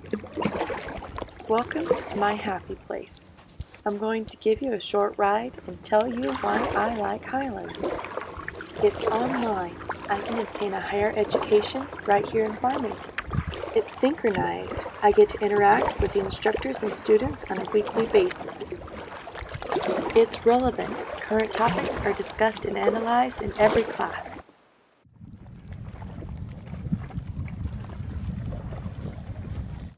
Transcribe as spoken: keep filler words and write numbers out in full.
Welcome to my happy place. I'm going to give you a short ride and tell you why I like Highlands. It's online. I can obtain a higher education right here in Farming. It's synchronized. I get to interact with the instructors and students on a weekly basis. It's relevant. Current topics are discussed and analyzed in every class.